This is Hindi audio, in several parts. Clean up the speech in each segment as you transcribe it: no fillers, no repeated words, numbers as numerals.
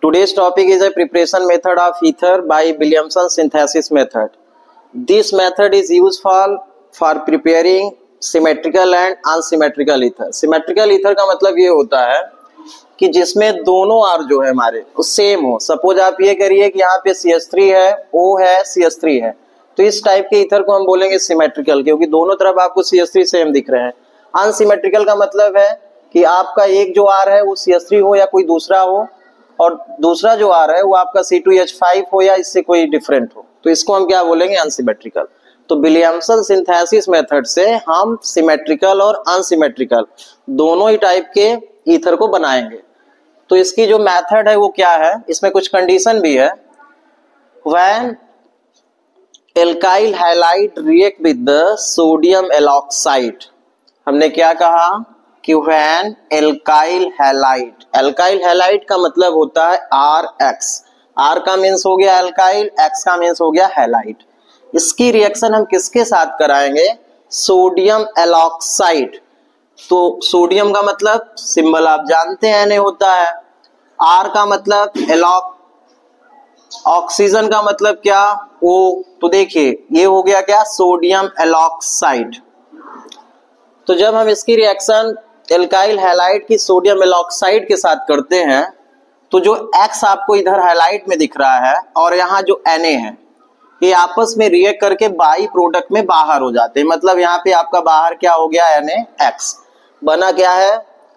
Today's topic is a preparation method of ether by Williamson synthesis method. This method is useful for preparing symmetrical and unsymmetrical ether. Symmetrical ether का मतलब ये होता है कि जिसमें दोनों R जो है हमारे वो सेम हो. सपोज आप ये करिए कि यहाँ पे CH3 है, O है, CH3 है, तो इस टाइप के ईथर को हम बोलेंगे सिमेट्रिकल, क्योंकि दोनों तरफ आपको CH3 सेम दिख रहे हैं. अनसिमेट्रिकल का मतलब है कि आपका एक जो R है वो CH3 हो या कोई दूसरा हो, और दूसरा जो R है वो आपका C2H5 हो या इससे कोई डिफरेंट हो, तो इसको हम क्या बोलेंगे, अनसिमेट्रिकल. तो विलियमसन सिंथेसिस मेथड से हम सिमेट्रिकल और अनसिमेट्रिकल दोनों ही टाइप के ईथर को बनाएंगे. तो इसकी जो मेथड है वो क्या है, इसमें कुछ कंडीशन भी है. When alkyl halide react with the sodium alkoxide, हमने क्या कहा कि व्हेन एल्काइल हैलाइड का मतलब होता है RX. R का मीन्स हो गया एल्काइल, X का मीन्स हो गया हैलाइड. इसकी रिएक्शन हम किसके साथ कराएंगे, सोडियम एलॉक्साइड. तो सोडियम का मतलब सिंबल आप जानते हैं Na होता है, R का मतलब एलॉक, ऑक्सीजन का मतलब क्या O. तो देखिए ये हो गया क्या, सोडियम एलॉक्साइड. तो जब हम इसकी रिएक्शन एल्काइल हैलाइड की सोडियम एलॉक्साइड के साथ करते हैं तो जो X आपको इधर हैलाइड में दिख रहा है और यहाँ जो Na है ये आपस में रिएक्ट करके बाई प्रोडक्ट में बाहर हो जाते हैं. मतलब यहाँ पे आपका बाहर क्या हो गया, NaX बना क्या है,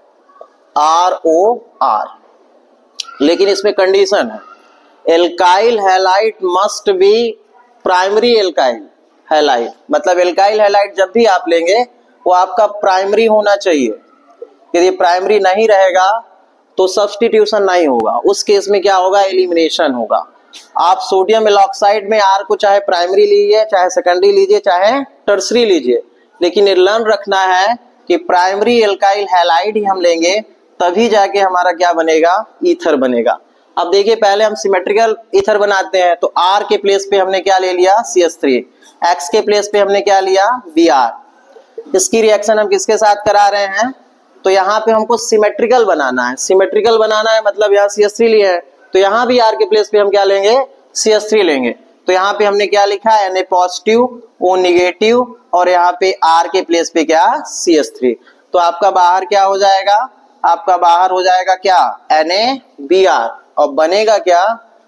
ROR. लेकिन इसमें कंडीशन है, alkyl halide must be primary alkyl halide. मतलब एल्काइल हैलाइड जब भी आप लेंगे वो आपका प्राइमरी होना चाहिए. यदि प्राइमरी नहीं रहेगा तो सब्स्टिट्यूशन नहीं होगा, उस केस में क्या होगा, एलिमिनेशन होगा. आप सोडियम एलॉक्साइड में R को चाहे प्राइमरी लीजिए, चाहे सेकेंडरी लीजिए, चाहे टर्सरी लीजिए, लेकिन ये लर्न रखना है कि प्राइमरी एल्काइल हैलाइड ही हम लेंगे, तभी जाके हमारा क्या बनेगा, ईथर बनेगा. अब देखिए पहले हम सिमेट्रिकल ईथर बनाते हैं, तो R के प्लेस पे हमने क्या ले लिया, CH3. X के प्लेस पे हमने क्या लिया, Br. इसकी रिएक्शन हम किसके साथ करा रहे हैं, तो यहाँ पे हमको सिमेट्रिकल बनाना है. सिमेट्रिकल बनाना है मतलब यहाँ CH3 लिए है, तो यहाँ भी R के प्लेस पे हम क्या लेंगे, CH3 लेंगे. तो यहाँ पे हमने क्या लिखा है, Na पॉजिटिव, O निगेटिव, और यहाँ पे R के प्लेस पे क्या, CH3. तो आपका बाहर क्या हो जाएगा, आपका बाहर हो जाएगा क्या, NaBr, और बनेगा क्या,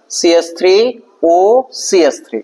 CH3OCH3.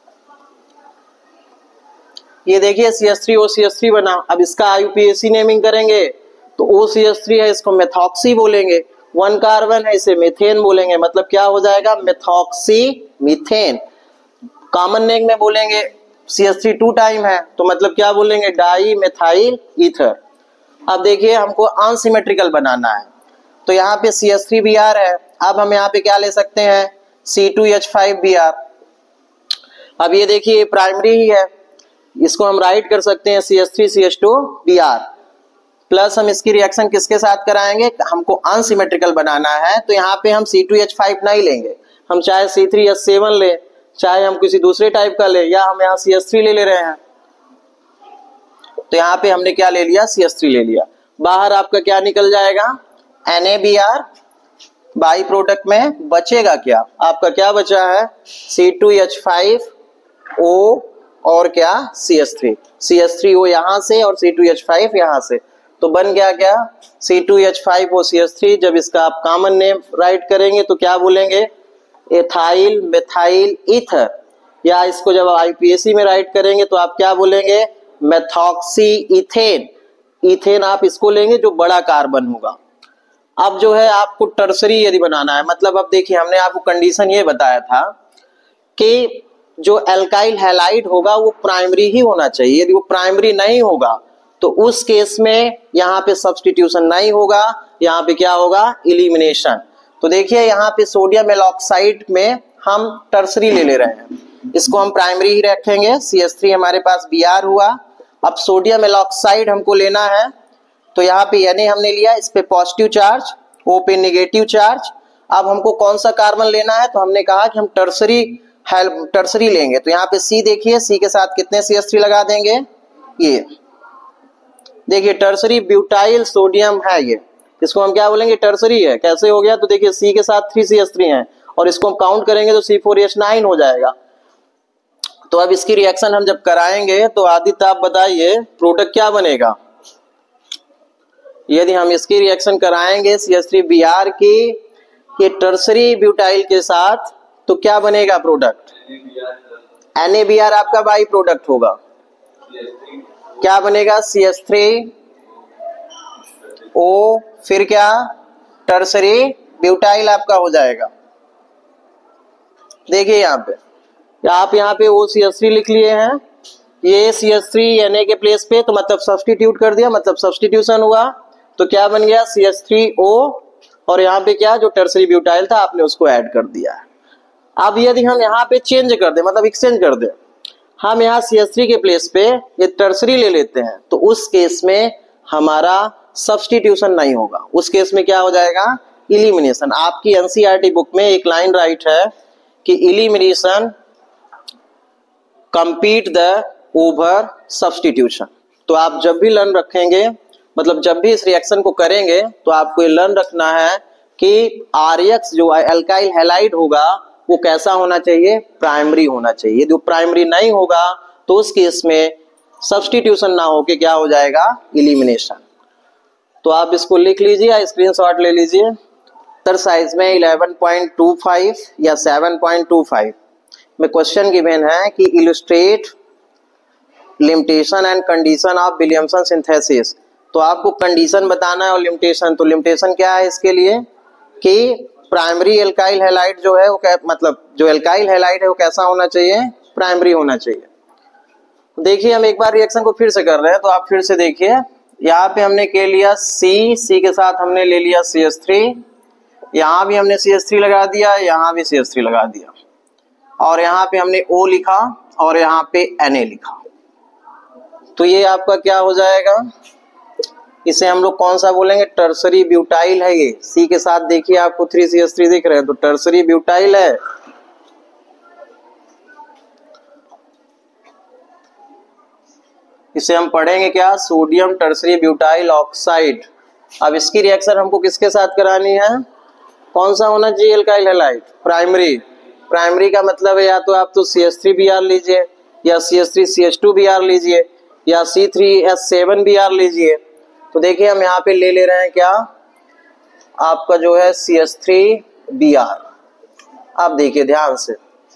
ये देखिए CH3OCH3 बना. अब इसका IUPAC नेमिंग करेंगे तो OCH3 है, इसको मेथॉक्सी बोलेंगे. 1 कार्बन है, इसे मीथेन बोलेंगे. मतलब क्या हो जाएगा, मेथॉक्सी मीथेन. कॉमन नेम में बोलेंगे CH3 2 टाइम है, तो मतलब क्या बोलेंगे, डाई मेथाइल ईथर. अब देखिए हमको अनसिमेट्रिकल बनाना है, तो यहाँ पे CH3Br है. अब हम यहाँ पे क्या ले सकते हैं, C2H5Br. अब ये देखिए प्राइमरी ही है, इसको हम राइट कर सकते हैं CH3CH2Br. प्लस हम इसकी रिएक्शन किसके साथ कराएंगे, हमको अनसिमेट्रिकल बनाना है, तो यहाँ पे हम C2H5 नहीं लेंगे, हम चाहे C3H7 ले, चाहे हम किसी दूसरे टाइप का ले, या हम यहाँ CH3 ले रहे हैं. तो यहाँ पे हमने क्या ले लिया, CH3 ले लिया. बाहर आपका क्या निकल जाएगा, NaBr. बाई प्रोडक्ट में बचेगा क्या, आपका क्या बचा है, C2H5O और क्या, CH3. CH3O यहाँ से और C2H5 यहाँ से, तो बन गया क्या, C2H5OCH3. जब इसका आप कॉमन नेम राइट करेंगे तो क्या बोलेंगे, एथाइल मेथाइल ईथर. या इसको जब IUPAC में राइट करेंगे तो आप क्या बोलेंगे, मेथॉक्सी इथेन. इथेन आप इसको लेंगे जो बड़ा कार्बन होगा. अब जो है आपको टर्सरी यदि बनाना है, मतलब अब देखिए हमने आपको कंडीशन ये बताया था कि जो एल्काइल हैलाइड होगा वो प्राइमरी ही होना चाहिए. यदि वो प्राइमरी नहीं होगा तो उस केस में यहाँ पे सब्स्टिट्यूशन नहीं होगा, यहाँ पे क्या होगा, इलिमिनेशन. तो देखिए यहाँ पे सोडियम एलॉक्साइड में हम टर्सरी ले रहे हैं, इसको हम प्राइमरी ही रखेंगे. CH3 हमारे पास Br हुआ. अब सोडियम एलॉक्साइड हमको लेना है, तो यहाँ पे Na हमने लिया, इस पे पॉजिटिव चार्ज, O पे नेगेटिव चार्ज. अब हमको कौन सा कार्बन लेना है, तो हमने कहा कि हम टर्सरी लेंगे. तो यहाँ पे C देखिए, C के साथ कितने CH3 लगा देंगे, ये देखिए टर्सरी ब्यूटाइल सोडियम है ये, इसको हम क्या बोलेंगे, टर्सरी है। कैसे हो गया, तो देखिए C के साथ 3CH3 है और इसको हम काउंट करेंगे तो C4H9 हो जाएगा। तो अब इसकी रिएक्शन हम जब कराएंगे तो आदित्य आप बताइए प्रोडक्ट क्या बनेगा। यदि हम इसकी रिएक्शन कराएंगे CH3Br की ये टर्सरी ब्यूटाइल के साथ तो क्या बनेगा प्रोडक्ट, NaBr आपका बाई प्रोडक्ट होगा। क्या बनेगा, CH3O फिर क्या, टर्सरी ब्यूटाइल आपका हो जाएगा। देखिए यहाँ पे आप यहाँ पे OCH3 लिख लिए हैं, ये CH3 Na के प्लेस पे, तो मतलब सब्स्टिट्यूट कर दिया, मतलब सब्स्टिट्यूशन हुआ। तो क्या बन गया, CH3O और यहाँ पे क्या, जो टर्सरी ब्यूटाइल था आपने उसको ऐड कर दिया है। अब यदि हम यहाँ पे चेंज कर दे, मतलब एक्सचेंज कर दे, हम यहाँ CH3 के प्लेस पे ये टर्सरी ले लेते हैं, तो उस केस में हमारा सब्स्टिट्यूशन नहीं होगा। उस केस में क्या हो जाएगा, इलिमिनेशन। आपकी NCERT बुक में एक लाइन राइट है कि elimination compete the over substitution. तो आप जब भी लर्न रखेंगे, मतलब जब भी इस रिएक्शन को करेंगे, तो आपको ये लर्न रखना है कि RX जो एल्काइल हैलाइड होगा वो कैसा होना चाहिए, प्राइमरी होना चाहिए। जो प्राइमरी नहीं होगा तो उस केस में सब्स्टिट्यूशन ना होके क्या हो जाएगा, इलिमिनेशन। तो आप इसको लिख लीजिए, स्क्रीनशॉट ले लीजिए। एक्सरसाइज में 11.25 या 7.25 में क्वेश्चन गिवन है कि illustrate limitation and condition of Williamson synthesis. तो आपको कंडीशन बताना है और लिमिटेशन। तो लिमिटेशन क्या है इसके लिए कि प्राइमरी एल्काइल हैलाइड जो है वो मतलब जो एल्काइल हैलाइड है वो कैसा होना चाहिए, प्राइमरी होना चाहिए। देखिए हम एक बार रिएक्शन को फिर से कर रहे हैं, तो आप फिर से देखिए, यहाँ पे हमने के लिया C के साथ हमने ले लिया CH3, यहाँ भी हमने CH3 लगा दिया, यहाँ भी CH3 लगा दिया, और यहाँ पे हमने O लिखा और यहाँ पे Na लिखा। तो ये आपका क्या हो जाएगा, इसे हम लोग कौन सा बोलेंगे, टर्सरी ब्यूटाइल है। ये C के साथ देखिए आपको 3CH3 दिख रहे हैं, तो टर्सरी ब्यूटाइल है। इसे हम पढ़ेंगे क्या, सोडियम टर्सरी ब्यूटाइल ऑक्साइड। अब इसकी रिएक्शन हमको किसके साथ करानी है, कौन सा होना चाहिए, एल्काइल हैलाइड, प्राइमरी। प्राइमरी का मतलब है या तो आप तो CH3Br लीजिए, या CH3CH2Br लीजिए, या C3H7Br लीजिए। तो देखिए हम यहाँ पे ले रहे हैं क्या, आपका जो है CH3Br। आप देखिए ध्यान से,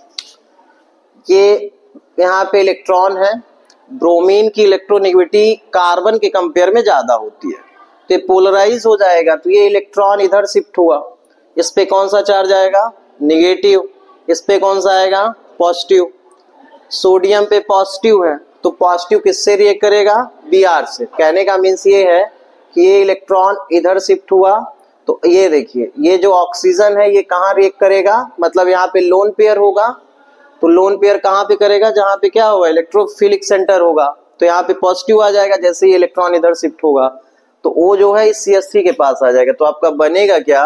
ये यहाँ पे इलेक्ट्रॉन है, ब्रोमीन की इलेक्ट्रोनेगेटिविटी कार्बन के कंपेयर में ज्यादा होती है, तो ये पोलराइज हो जाएगा। तो ये इलेक्ट्रॉन इधर शिफ्ट हुआ, इस पे कौन सा चार्ज आएगा, निगेटिव, इस पे कौन सा आएगा, पॉजिटिव। सोडियम पे पॉजिटिव है, तो पॉजिटिव किससे रिएक्ट करेगा, Br से। कहने का मीन्स ये है कि ये इलेक्ट्रॉन इधर शिफ्ट हुआ, तो ये देखिए ये जो ऑक्सीजन है ये कहाँ रिएक्ट करेगा, मतलब यहाँ पे लोन पेयर होगा। तो लोन पेयर कहाँ पे करेगा, जहाँ पे क्या होगा, इलेक्ट्रोफिलिक सेंटर होगा। तो यहाँ पे पॉजिटिव आ जाएगा, जैसे ही इलेक्ट्रॉन इधर शिफ्ट होगा तो वो जो है इस CH3 के पास आ जाएगा। तो आपका बनेगा क्या,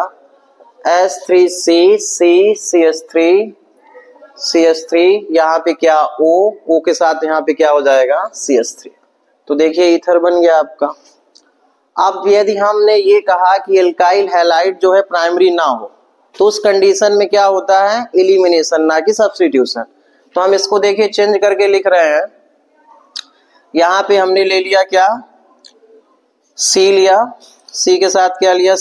CH3 यहाँ पे क्या O के साथ यहाँ पे क्या हो जाएगा, CH3। तो देखिए ईथर बन गया आपका। अब यदि हमने ये कहा कि एल्काइल हैलाइड जो है प्राइमरी ना हो, तो उस कंडीशन में क्या होता है, एलिमिनेशन, ना कि सब्स्टिट्यूशन। तो हम इसको देखिए चेंज करके लिख रहे हैं। यहाँ पे हमने ले लिया क्या, C लिया, C के साथ क्या लिया,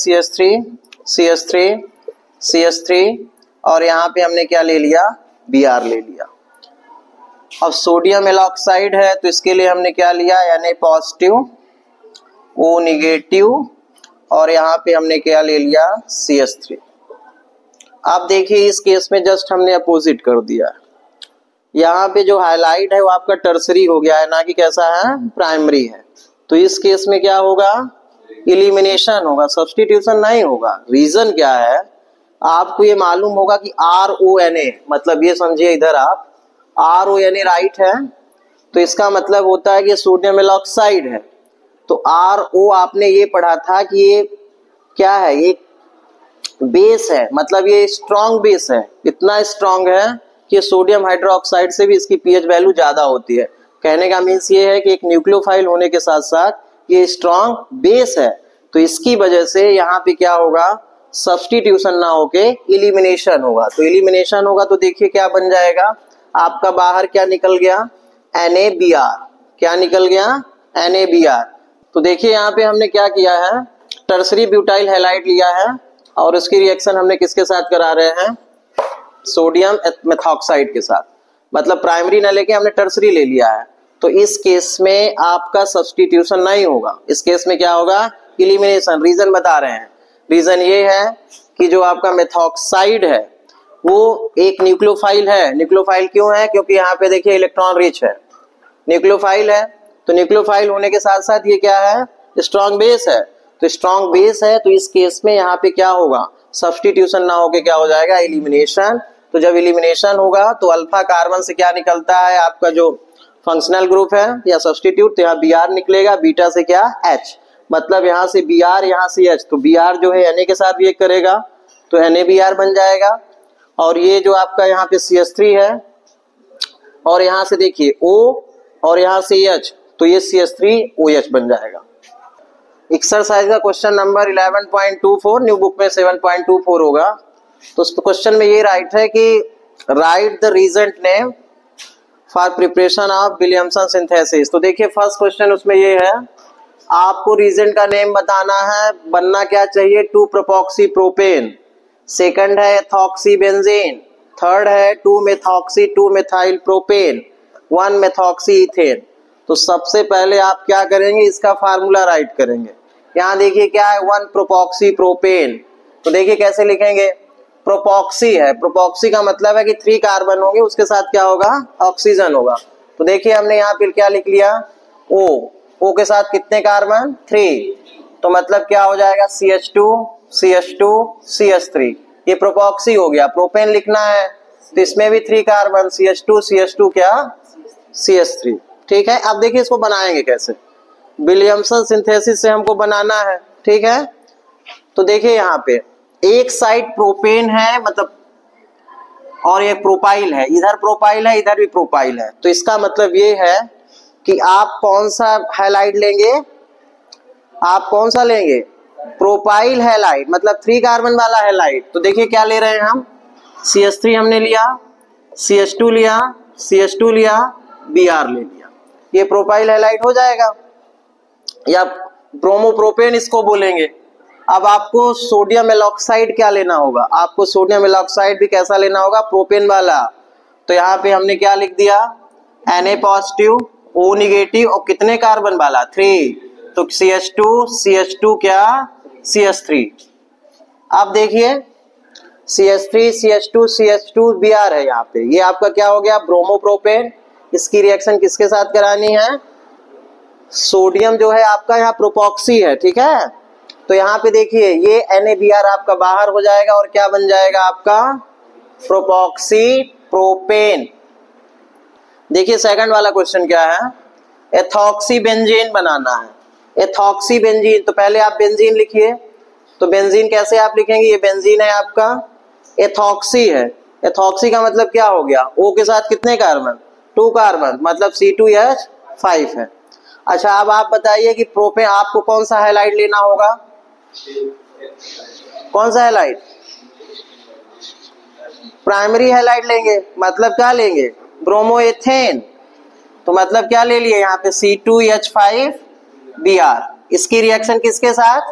CH3 और यहाँ पे हमने क्या ले लिया, Br ले लिया। अब सोडियम एलॉक्साइड है, तो इसके लिए हमने क्या लिया, Na पॉजिटिव, O निगेटिव, और यहाँ पे हमने क्या ले लिया, CH3। आप देखिए इस केस में जस्ट हमने अपोजिट कर दिया। यहाँ पे जो हाईलाइट है वो आपका टर्सरी हो गया है, ना कि कैसा है, प्राइमरी है। तो इस केस में क्या होगा, इलिमिनेशन होगा, सब्स्टिट्यूशन नहीं होगा। रीजन क्या है, आपको ये मालूम होगा कि RONA, मतलब ये समझिए इधर आप RONA राइट है, तो इसका मतलब होता है कि सोडियम एलॉक्साइड है। तो RO आपने ये पढ़ा था कि ये क्या है, ये बेस है, मतलब ये स्ट्रॉन्ग बेस है, इतना स्ट्रॉन्ग है कि सोडियम हाइड्रोक्साइड से भी इसकी pH वैल्यू ज्यादा होती है। कहने का मीन्स ये है कि एक न्यूक्लियोफाइल होने के साथ साथ ये स्ट्रॉन्ग बेस है। तो इसकी वजह से यहाँ पे क्या होगा, सब्स्टिट्यूशन ना होके इलिमिनेशन होगा। तो इलिमिनेशन होगा तो देखिए क्या बन जाएगा, आपका बाहर क्या निकल गया, NaBr। क्या निकल गया, NaBr। तो देखिए यहाँ पे हमने क्या किया है, टर्सरी ब्यूटाइल हैलाइड लिया है और उसकी रिएक्शन हमने किसके साथ करा रहे हैं, सोडियम मेथॉक्साइड के साथ। मतलब प्राइमरी ना लेके हमने टर्सरी ले लिया है। तो इस केस में आपका सब्स्टिट्यूशन नहीं होगा, इस केस में क्या होगा, इलिमिनेशन। रीजन बता रहे हैं, रीजन ये है कि जो आपका मेथॉक्साइड है वो एक न्यूक्लियोफाइल है। न्यूक्लियोफाइल क्यों है, क्योंकि यहाँ पे देखिए इलेक्ट्रॉन रिच है, न्यूक्लियोफाइल है। तो न्यूक्लियोफाइल होने के साथ साथ ये क्या है, स्ट्रॉन्ग बेस है। तो स्ट्रॉन्ग बेस है, तो इस केस में यहाँ पे क्या होगा, सब्स्टिट्यूशन ना होके क्या हो जाएगा, इलिमिनेशन। तो जब इलिमिनेशन होगा तो अल्फा कार्बन से क्या निकलता है, आपका जो फंक्शनल ग्रुप है या सब्स्टिट्यूट, तो यहाँ Br निकलेगा, बीटा से क्या H, मतलब यहाँ से Br यहाँ से H। तो Br जो है Na के साथ रिएक्ट करेगा तो NaBr बन जाएगा। और ये जो आपका यहाँ पे CH3 है और यहाँ से देखिए O और यहाँ से H, तो ये CH3OH बन जाएगा। एक्सरसाइज का क्वेश्चन नंबर 11.24, न्यू बुक में 7.24 होगा। तो उस क्वेश्चन में ये राइट है कि right the reagent name for preparation of Williamson synthesis. तो देखिए फर्स्ट क्वेश्चन उसमें ये है, आपको रीजेंट का नेम बताना है, बनना क्या चाहिए, 2-प्रोपॉक्सी प्रोपेन, सेकंड है एथॉक्सी बेंजीन, थर्ड है 2-मेथॉक्सी 2-मेथाइल प्रोपेन, 1-मेथॉक्सी इथेन। तो सबसे पहले आप क्या करेंगे, इसका फार्मूला राइट करेंगे। यहाँ देखिए क्या है, 1-प्रोपॉक्सी प्रोपेन। तो देखिए कैसे लिखेंगे, प्रोपॉक्सी है, प्रोपॉक्सी का मतलब है कि 3 कार्बन होंगे, उसके साथ क्या होगा, ऑक्सीजन होगा। तो देखिए हमने यहाँ पे क्या लिख लिया, O के साथ कितने कार्बन, 3। तो मतलब क्या हो जाएगा, CH2 CH2 CH3, ये प्रोपॉक्सी हो गया। प्रोपेन लिखना है तो इसमें भी 3 कार्बन, CH2 CH2 क्या, CH3। ठीक है, अब देखिए इसको बनाएंगे कैसे, विलियमसन सिंथेसिस से हमको बनाना है। ठीक है, तो देखिए यहाँ पे एक साइड प्रोपेन है, मतलब और एक प्रोपाइल है, इधर प्रोपाइल है इधर भी प्रोपाइल है। तो इसका मतलब ये है कि आप कौन सा हैलाइड लेंगे, आप कौन सा लेंगे, प्रोपाइल हैलाइड, मतलब 3 कार्बन वाला हैलाइड। तो देखिए क्या ले रहे हैं हम, CH3 हमने लिया, CH2 लिया, CH2 लिया, Br ले लिया, ये प्रोपाइल हैलाइड हो जाएगा, या ब्रोमोप्रोपेन इसको बोलेंगे। अब आपको सोडियम एलॉक्साइड क्या लेना होगा, आपको सोडियम एलॉक्साइड भी कैसा लेना होगा, प्रोपेन वाला। तो यहाँ पे हमने क्या लिख दिया, Na पॉजिटिव O निगेटिव और कितने कार्बन वाला, 3। तो CH2 क्या, CH3। अब देखिए CH3 CH2 Br है, यहाँ पे ये आपका क्या हो गया, ब्रोमोप्रोपेन। इसकी रिएक्शन किसके साथ करानी है, सोडियम जो है आपका यहाँ प्रोपॉक्सी है। ठीक है, तो यहाँ पे देखिए ये NaBr आपका बाहर हो जाएगा और क्या बन जाएगा आपका, प्रोपॉक्सी प्रोपेन। देखिए सेकंड वाला क्वेश्चन क्या है, एथॉक्सी बेंजीन बनाना है। एथॉक्सी बेंजीन, तो पहले आप बेंजीन लिखिए। तो बेंजीन कैसे आप लिखेंगे, ये बेंजीन है आपका, एथॉक्सी है, एथॉक्सी का मतलब क्या हो गया, O के साथ कितने कार्बन, 2 कार्बन, मतलब C2H5 है। अच्छा अब आप बताइए कि प्रोपेन आपको कौन सा हैलाइड लेना होगा, कौन सा हैलाइड, प्राइमरी हैलाइड लेंगे, मतलब क्या लेंगे, ब्रोमोएथेन। तो मतलब क्या ले लिए यहाँ पे, C2H5Br। इसकी रिएक्शन किसके साथ,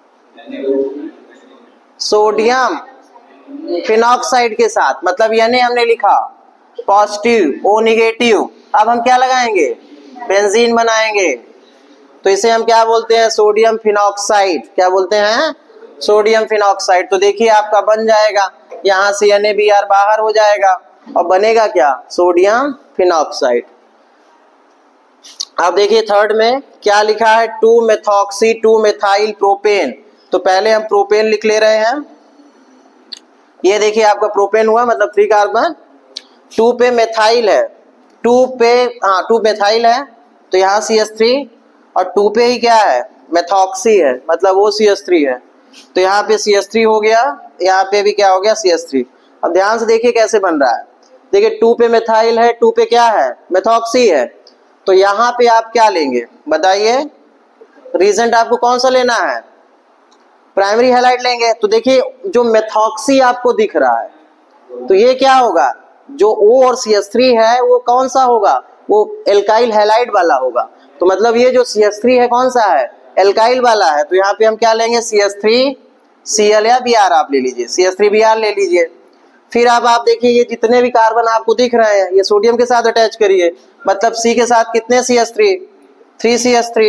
सोडियम फिनॉक्साइड के साथ, मतलब Na हमने लिखा पॉजिटिव O निगेटिव। अब हम क्या लगाएंगे, बेंजीन बनाएंगे। तो इसे हम क्या बोलते हैं, सोडियम फिनॉक्साइड। क्या बोलते हैं, सोडियम फिनॉक्साइड। तो देखिए आपका बन जाएगा, यहाँ से NaBr बाहर हो जाएगा और बनेगा क्या, सोडियम फिनॉक्साइड। अब देखिए थर्ड में क्या लिखा है, 2-मेथॉक्सी 2-मेथाइल प्रोपेन। तो पहले हम प्रोपेन लिख ले रहे हैं, ये देखिए आपका प्रोपेन हुआ, मतलब 3 कार्बन, 2 पे मेथाइल है, 2 मेथाइल है, तो यहाँ CH3 और 2 पे ही क्या है, मेथॉक्सी है, मतलब वो CH3 है। तो यहाँ पे CH3 हो गया, यहाँ पे भी क्या हो गया, CH3। अब ध्यान से देखिए कैसे बन रहा है, देखिए 2 पे मेथाइल है, 2 पे क्या है, मेथॉक्सी है। तो यहाँ पे आप क्या लेंगे बताइए, रीजेंट आपको कौन सा लेना है, प्राइमरी हैलाइड लेंगे तो देखिए जो मेथॉक्सी आपको दिख रहा है तो ये क्या होगा, जो O और CH3 है वो कौन सा होगा, वो एल्काइल हैलाइड वाला होगा। तो मतलब ये जो CH3 है कौन सा है, एल्काइल वाला है। तो यहाँ पे हम क्या लेंगे, CH3Cl या Br आप ले लीजिए, CH3Br ले लीजिए। फिर अब आप देखिए ये जितने भी कार्बन आपको दिख रहे हैं ये सोडियम के साथ अटैच करिए, मतलब C के साथ कितने CH3, 3CH3।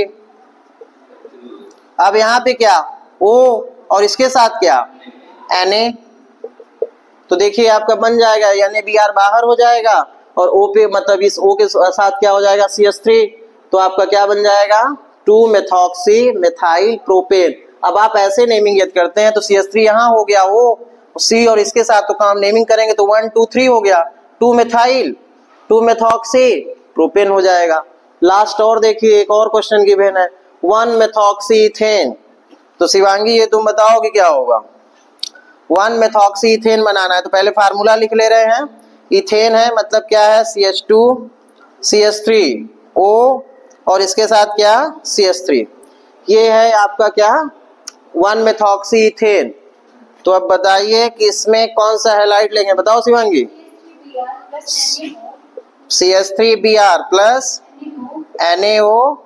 अब यहाँ पे क्या O और इसके साथ क्या Na, तो देखिए आपका बन जाएगा NaBr बाहर हो जाएगा और O पे मतलब इस O के साथ क्या हो जाएगा CH3, तो आपका क्या बन जाएगा 2-मेथॉक्सी मेथाइल प्रोपेन। अब आप ऐसे नेमिंग यदि करते हैं तो CH3 यहाँ हो गया O, C और इसके साथ तो काम नेमिंग करेंगे तो 1 2 3 हो गया, 2-मेथाइल 2-मेथॉक्सी प्रोपेन हो जाएगा। लास्ट और देखिए एक और क्वेश्चन गिवन है 1-मेथॉक्सी इथेन। तो शिवांगी ये तुम बताओ कि क्या होगा, 1-मेथॉक्सी इथेन बनाना है तो पहले फार्मूला लिख ले रहे हैं। इथेन है मतलब क्या है CH2 CH3 O और इसके साथ क्या CH3, ये है आपका क्या 1-मेथॉक्सी इथेन। तो अब बताइए कि इसमें कौन सा हैलाइड लेंगे, बताओ Shivangi. CH3Br plus NaO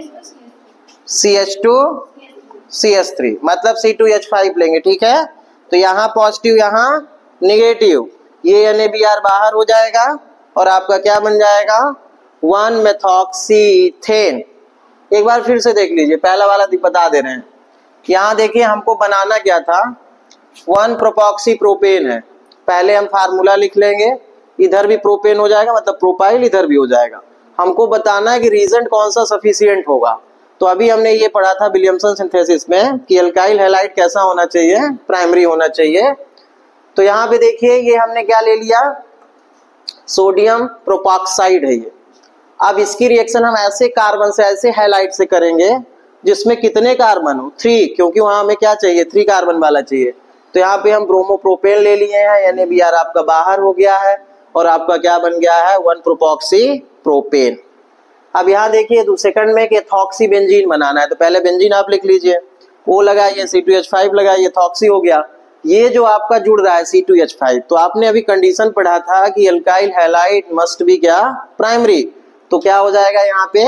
CH2 CH3 मतलब C2H5 लेंगे, ठीक है। तो यहाँ पॉजिटिव यहाँ निगेटिव, ये NaBr बाहर हो जाएगा और आपका क्या बन जाएगा 1-मेथॉक्सी इथेन। एक बार फिर से देख लीजिए, पहला वाला बता दे रहे हैं। यहाँ देखिए हमको बनाना क्या था, 1-प्रोपॉक्सी प्रोपेन है। पहले हम फार्मूला लिख लेंगे, इधर भी प्रोपेन हो जाएगा मतलब प्रोपाइल इधर भी हो जाएगा। हमको बताना है कि रीजेंट कौन सा सफिशिएंट होगा। तो अभी हमने ये पढ़ा था विलियमसन सिंथेसिस में कि एल्काइल हैलाइड कैसा होना चाहिए, प्राइमरी होना चाहिए। तो यहाँ पे देखिए ये हमने क्या ले लिया, सोडियम प्रोपॉक्साइड है ये। अब इसकी रिएक्शन हम ऐसे कार्बन से ऐसे हैलाइड से करेंगे जिसमें कितने कार्बन हो, 3, क्योंकि वहां हमें क्या चाहिए 3 कार्बन वाला चाहिए। तो यहाँ पे हम ब्रोमोप्रोपेन ले लिए हैं, NaBr आपका बाहर हो गया है और आपका क्या बन गया है 1-प्रोपॉक्सी प्रोपेन। अब यहाँ देखिए सेकंड में कि एथॉक्सी बेंजीन बनाना है तो पहले बेंजीन आप लिख लीजिए, O लगाइए C2H5 लगाइए, एथॉक्सी हो गया। ये जो आपका जुड़ रहा है C2H5, तो आपने अभी कंडीशन पढ़ा था कि एल्काइल हैलाइड मस्ट बी क्या प्राइमरी, तो क्या हो जाएगा यहाँ पे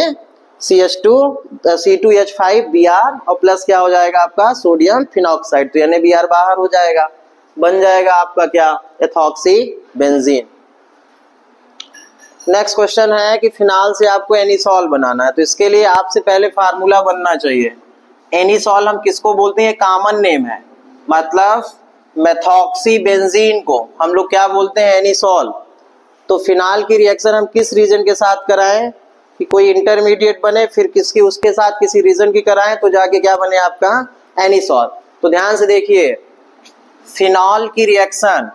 C2H5Br और प्लस क्या हो जाएगा आपका सोडियम फिनॉक्साइड, तो NaBr बाहर हो जाएगा, बन जाएगा आपका क्या एथॉक्सी बेंजीन। नेक्स्ट क्वेश्चन है कि फिनाल से आपको एनिसॉल बनाना है तो इसके लिए आपसे पहले फार्मूला बनना चाहिए। एनिसॉल हम किसको बोलते हैं, कॉमन नेम है, मतलब मेथॉक्सी बेंजीन को हम लोग क्या बोलते हैं एनिसॉल। तो फिनाल की रिएक्शन हम किस रीजन के साथ कराएं कि कोई इंटरमीडिएट बने, फिर किसकी उसके साथ किसी रीजन की कराएं तो जाके क्या बने आपका एनिसॉल। तो ध्यान से देखिए, फिनॉल की रिएक्शन,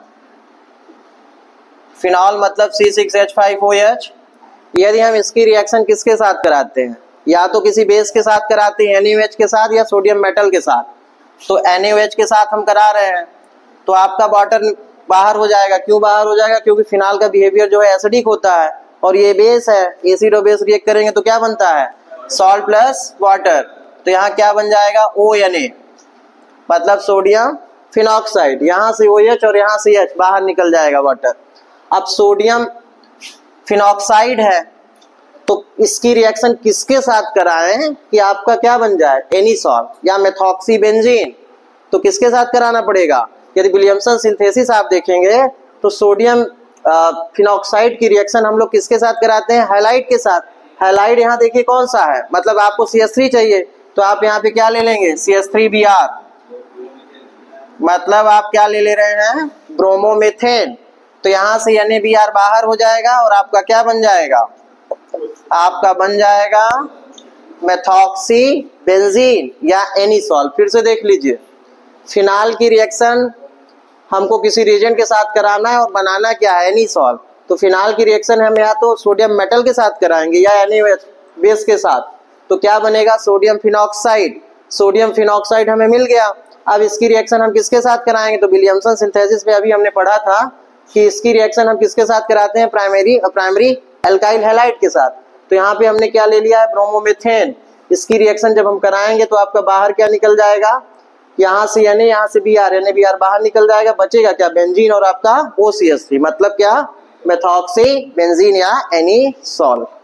फिनॉल मतलब C6H5OH, यदि हम इसकी रिएक्शन किसके साथ कराते हैं, या तो किसी बेस के साथ कराते हैं NaOH के साथ या सोडियम मेटल के साथ। तो NaOH के साथ हम करा रहे हैं तो आपका वाटर बाहर हो जाएगा। क्यों बाहर हो जाएगा, क्योंकि फिनाल का बिहेवियर जो है एसिडिक होता है और ये बेस है, एसिड और बेस रिएक्ट करेंगे तो क्या बनता है सॉल्ट प्लस वाटर। तो यहाँ क्या बन जाएगा ONA मतलब सोडियम फिनॉक्साइड, यहाँ से OH और यहाँ से H बाहर निकल जाएगा वाटर। अब सोडियम फिनॉक्साइड है तो इसकी रिएक्शन किसके साथ कराएं कि आपका क्या बन जाए एनिसॉल या मेथॉक्सी बेंजीन। तो किसके साथ कराना पड़ेगा, यदि विलियमसन सिंथेसिस आप देखेंगे तो सोडियम फिनॉक्साइड की रिएक्शन हम लोग किसके साथ कराते हैं, हैलाइड के साथ। हैलाइड यहाँ देखिए कौन सा है, मतलब आपको CH3 चाहिए तो आप यहाँ पे क्या ले लेंगे CH3Br, मतलब आप क्या ले रहे हैं ब्रोमोमेथेन। तो यहाँ से NaBr बाहर हो जाएगा और आपका क्या बन जाएगा, आपका बन जाएगा मेथॉक्सी बेंजीन या एनिसॉल। फिर से देख लीजिए, फिनाल की रिएक्शन हमको किसी रिएजेंट के साथ कराना है और बनाना क्या है एनिसॉल। तो फिनाल की रिएक्शन हम या तो सोडियम मेटल के साथ कराएंगे या NaOH बेस के साथ। तो क्या बनेगा सोडियम फिनॉक्साइड, सोडियम फिनॉक्साइड हमें मिल गया। अब इसकी रिएक्शन हम किसके साथ कराएंगे, तो विलियमसन सिंथेसिस में अभी हमने पढ़ा था कि इसकी रिएक्शन हम किसके साथ कराते हैं प्राइमरी एल्काइल हैलाइड के साथ। तो यहाँ पे हमने क्या ले लिया है ब्रोमोमेथेन। इसकी रिएक्शन जब हम कराएंगे तो आपका बाहर क्या निकल जाएगा यहाँ से Na, यहाँ से Br, NaBr बाहर निकल जाएगा, बचेगा क्या, बेंजीन और आपका OCH3, मतलब क्या, मेथॉक्सी बेंजीन या एनीसॉल।